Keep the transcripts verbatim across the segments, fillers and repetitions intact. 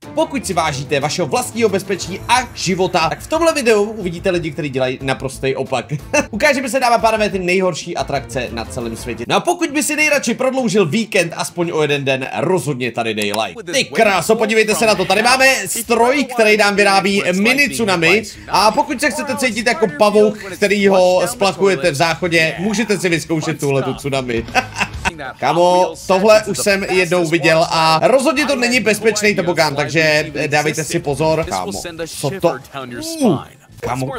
pokud si vážíte vašeho vlastního bezpečí a života, tak v tomhle videu uvidíte lidi, kteří dělají naprostý opak. Ukážeme se, dáma pánové, ty nejhorší atrakce na celém světě. No a pokud by si nejradši prodloužil víkend aspoň o jeden den, rozhodně tady dej like. Ty kráso, podívejte se na to. Tady máme stroj, který nám vyrábí mini tsunami. A pokud se chcete cítit jako pavouk, který ho splachujete v záchodě, můžete si vyzkoušet tuhletu tsunami. Kamo, tohle už jsem jednou viděl a rozhodně to není bezpečný tobogán, takže dávejte si pozor. Kámo, co to? Uh, kámo,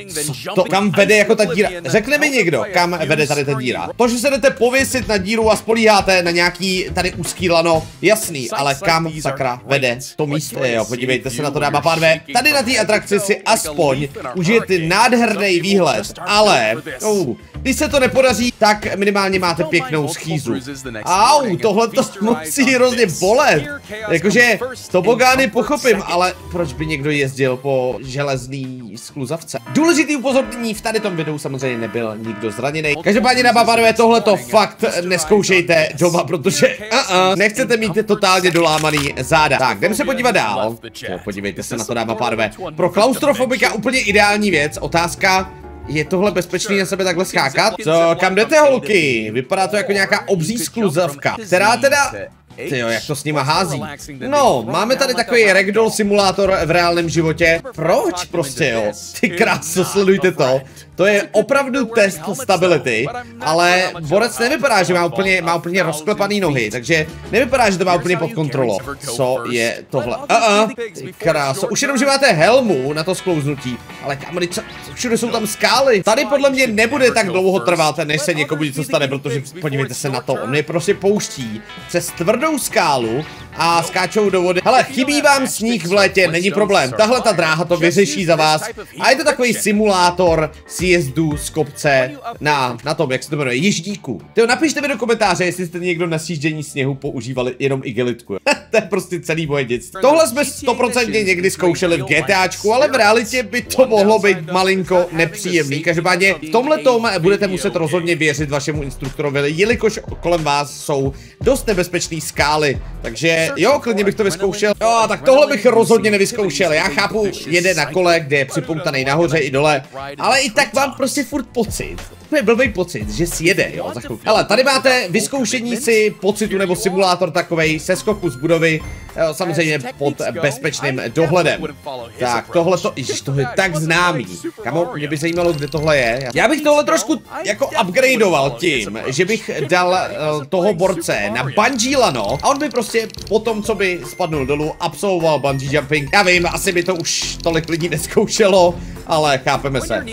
co to? Kam vede jako ta díra? Řekne mi někdo, kam vede tady ta díra. To, že se jdete pověsit na díru a spolíháte na nějaký tady úzký lano, jasný, ale kam sakra vede to místo? Jo, podívejte se na to, dáma pánové. Tady na té atrakci si aspoň užijete nádherný výhled, ale uh, když se to nepodaří, tak minimálně máte pěknou schýzu. Au, tohle to musí hrozně bolet. Jakože tobogány pochopím, ale proč by někdo jezdil po železný skluzavce? Důležitý upozornění, v tady tom videu samozřejmě nebyl nikdo zraněný. Každopádně, dáma pánové, tohleto fakt neskoušejte doma, protože uh -uh, nechcete mít totálně dolámaný záda. Tak, jdeme se podívat dál. Jo, podívejte se na to, dáma pánové. Pro klaustrofobika úplně ideální věc. Otázka: je tohle bezpečný na sebe takhle skákat? Co, kam jdete, holky? Vypadá to jako nějaká obří skluzavka, která teda... Tyjo, jak to s nima hází. No, máme tady takový ragdoll simulátor v reálném životě. Proč prostě, jo? Ty kráso, sledujte to. To je opravdu test stability, ale borec nevypadá, že má úplně, má úplně rozklepaný nohy, takže nevypadá, že to má úplně pod kontrolou. Co je tohle? Uh -uh. Ty kráso, už jenom, že máte helmu na to sklouznutí, ale kamery, co? Všude jsou tam skály. Tady podle mě nebude tak dlouho trvat, než se někomu něco stane, protože podívejte se na to, on je prostě pouští přes tvrdou skálu a skáčou do vody. Hele, chybí vám sníh v létě, není problém. Tahle ta dráha to vyřeší za vás. A je to takový simulátor sjezdu z kopce na, na tom, jak se to jmenuje, ježdíku. Tyjo, napište mi do komentáře, jestli jste někdo na sjíždění sněhu používali jenom igelitku. To je prostě celý moje dětství. Tohle jsme sto procent někdy zkoušeli v GTAčku, ale v realitě by to mohlo být malinko nepříjemný. Každopádně v tomhletom budete muset rozhodně věřit vašemu instruktorovi, jelikož kolem vás jsou dost nebezpečný skály. Takže jo, klidně bych to vyzkoušel. Jo, tak tohle bych rozhodně nevyzkoušel. Já chápu, jede na kole, kde je připoutaný nahoře i dole, ale i tak mám prostě furt pocit. To je blbý pocit, že si jede, jo, za chvilku. Hele, tady máte vyzkoušení si pocitu nebo simulátor takovej seskoku z budovy, jo, samozřejmě pod bezpečným dohledem. Tak, tohle to, ježiš, tohle je tak známý. Kamo, mě by zajímalo, kde tohle je. Já bych tohle trošku jako upgradeoval tím, že bych dal uh, toho borce na bungee lano a on by prostě po tom, co by spadnul dolů, absolvoval bungee jumping. Já vím, asi by to už tolik lidí neskoušelo, ale chápeme se.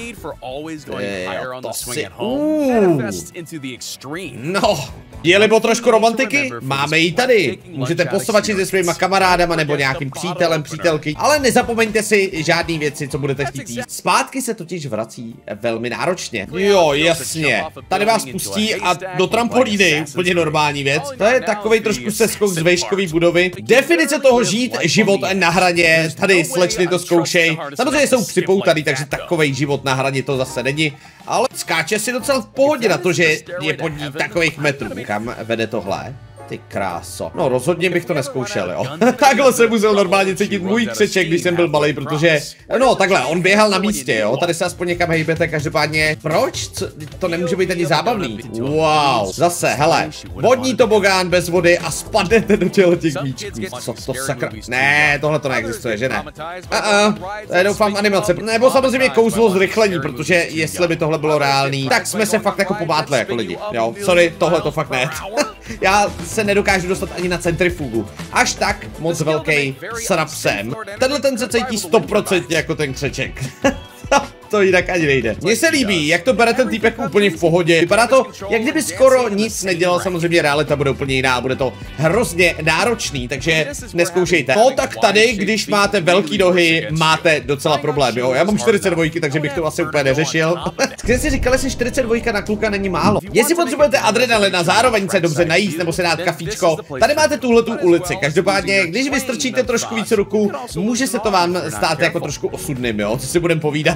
Jo, to si... Uh. No, je-li trošku romantiky? Máme ji tady. Můžete posavačit se svýma kamarádama nebo nějakým přítelem, přítelky, ale nezapomeňte si žádný věci, co budete chtít jíst. Zpátky se totiž vrací velmi náročně. Jo, jasně. Tady vás pustí a do trampolíny, úplně normální věc. To je takovej trošku seskok z vejškový budovy. Definice toho žít život na hraně, tady slečny to zkoušej. Samozřejmě jsou připoutaný, takže takovej život na hraně to zase není. Ale skáče si docela v pohodě na to, že je pod ní takových metrů. Kam vede tohle? Ty kráso. No, rozhodně bych to neskoušel, jo. Takhle se musel normálně cítit můj křeček, když jsem byl malej, protože... No, takhle, on běhal na místě, jo. Tady se aspoň někam hejbete, každopádně... Proč? Co? To nemůže být ani zábavný. Wow. Zase, hele. Vodní tobogán bez vody a spadnete do těle těch míčků. Co to sakra... Ne, tohle to neexistuje, že ne? Uh-uh. To je, doufám, animace. Nebo samozřejmě kouzlo zrychlení, protože jestli by tohle bylo reálný, tak jsme se fakt jako pomátli jako lidi. Jo, sorry, tohle to fakt ne. Já se nedokážu dostat ani na centrifugu. Až tak moc velký srap jsem. Tenhle ten se cítí sto procent jako ten křeček. To jinak ani nejde. Mně se líbí, jak to bere ten týpek úplně v pohodě. Vypadá to, jak kdyby skoro nic nedělal. Samozřejmě realita bude úplně jiná, bude to hrozně náročný, takže neskoušejte. No tak tady, když máte velký nohy, máte docela problém, jo. Já mám čtyřicet dva, takže bych to asi úplně neřešil. Když si říkali, že čtyřicet dva na kluka není málo. Jestli potřebujete adrenalin a zároveň se dobře najíst nebo se dát kafíčko, tady máte tuhletu ulici. Každopádně, když vystrčíte trošku víc ruku, může se to vám stát jako trošku osudným, jo, co si budeme povídat.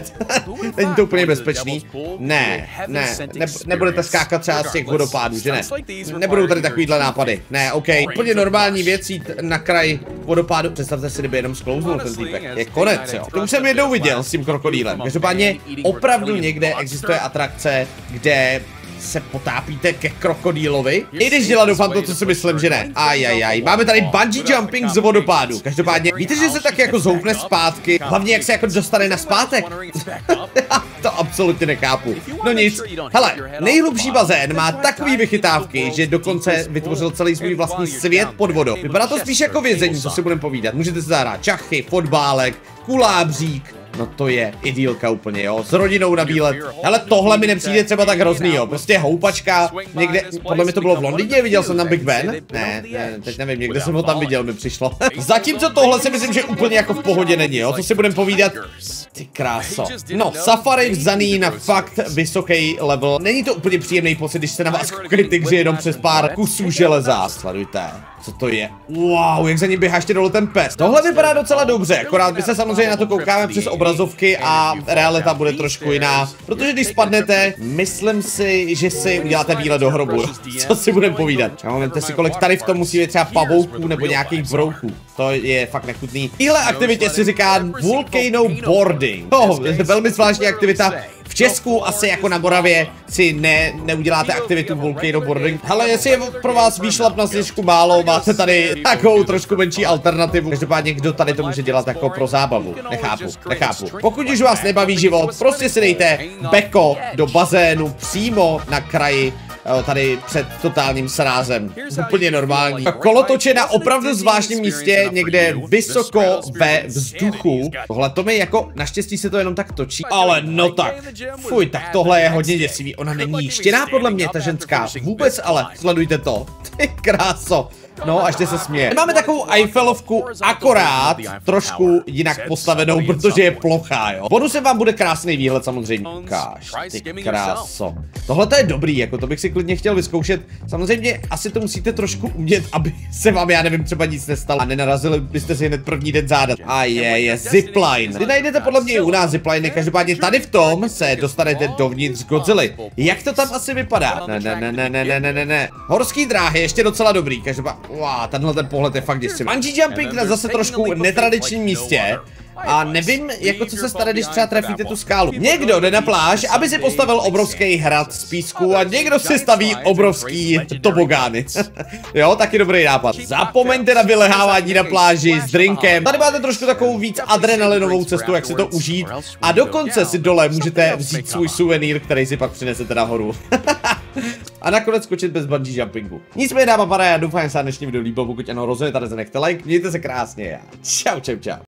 Není to úplně bezpečný. Ne, ne, ne, nebudete skákat třeba z těch vodopádů, že ne? Nebudou tady takovýhle nápady. Ne, OK. Úplně normální věcí na kraj vodopádu. Představte si, kdyby jenom sklouznul ten týpek. Je konec, jo. To už jsem jednou viděl s tím krokodýlem. Každopádně opravdu někde existuje atrakce, kde se potápíte ke krokodýlovi. I když dělá, doufám to, co si myslím, že ne. Ajajaj, máme tady bungee jumping z vodopádu. Každopádně, víte, že se tak jako zoufne zpátky, hlavně jak se jako dostane na zpátek. To absolutně nechápu. No nic, hele, nejhlubší bazén má takový vychytávky, že dokonce vytvořil celý svůj vlastní svět pod vodou. Vypadá to spíš jako vězení, co si budeme povídat. Můžete si zahrát čachy, fotbálek, kulábřík. No to je idylka úplně, jo, s rodinou na výlet. Hele, tohle mi nepřijde třeba tak hrozný, jo, prostě houpačka, někde, podle mě to bylo v Londýně, viděl jsem tam Big Ben? Ne, ne, teď nevím, někde jsem ho tam viděl, mi přišlo. Zatímco tohle si myslím, že úplně jako v pohodě není, jo, co si budeme povídat. Ty kráso. No, safari vzaný na fakt vysoký level. Není to úplně příjemný pocit, když se na vás koukají tygři jenom přes pár kusů železa. Sledujte. Co to je? Wow, jak za ním běhá ještě dole ten pes. Tohle vypadá docela dobře, akorát my se samozřejmě na to koukáme přes obrazovky a realita bude trošku jiná. Protože když spadnete, myslím si, že si uděláte výlet do hrobu. Co si budeme povídat? A momente si, kolik tady v tom musí být třeba pavouků nebo nějakých brouchů. To je fakt nechutný. Téhle aktivitě si říká volcano boarding. To je velmi zvláštní aktivita. V Česku asi jako na Moravě si ne, neuděláte aktivitu volcano boarding. Hele, jestli je pro vás výšlap na sněžku málo, máte tady takovou trošku menší alternativu. Každopádně kdo tady to může dělat jako pro zábavu? Nechápu, nechápu. Pokud už vás nebaví život, prostě si dejte beko do bazénu přímo na kraji. Tady před totálním srázem. Úplně normální. Kolotoče na opravdu zvláštním místě, někde vysoko ve vzduchu. Tohle to mi jako, naštěstí se to jenom tak točí. Ale no tak, fuj, tak tohle je hodně děsivý. Ona není štěná podle mě, ta ženská. Vůbec ale, sledujte to. Ty kráso. No, až se směje. Máme takovou Eiffelovku, akorát trošku jinak postavenou, protože je plochá, jo. Bonusem vám bude krásný výhled samozřejmě. Káš, ty kráso. Tohle to je dobrý, jako to bych si klidně chtěl vyzkoušet. Samozřejmě asi to musíte trošku umět, aby se vám, já nevím, třeba nic nestalo a nenarazili byste si hned první den záda. A je, je zipline. Vy najdete podle mě i u nás zipliny, každopádně tady v tom se dostanete dovnitř Godzilly. Jak to tam asi vypadá? Ne, ne, ne, ne, ne, ne, ne, ne. Horský dráhy ještě docela dobrý, každopádně. Wow, tenhle ten pohled je fakt děsivý. Bungee jumping na zase trošku netradičním místě. A nevím, jako co se stane, když třeba trefíte tu skálu. Někdo jde na pláž, aby si postavil obrovský hrad z písku a někdo si staví obrovský tobogány. Jo, taky dobrý nápad. Zapomeňte na vylehávání na pláži s drinkem. Tady máte trošku takovou víc adrenalinovou cestu, jak si to užít. A dokonce si dole můžete vzít svůj suvenýr, který si pak přinesete nahoru. A nakonec skočit bez bungee jumpingu. Nicméně dáma para, já doufám, že se na dnešní video líbilo, pokud ano, rozhodně tady nechte like, mějte se krásně a čau, čau, čau.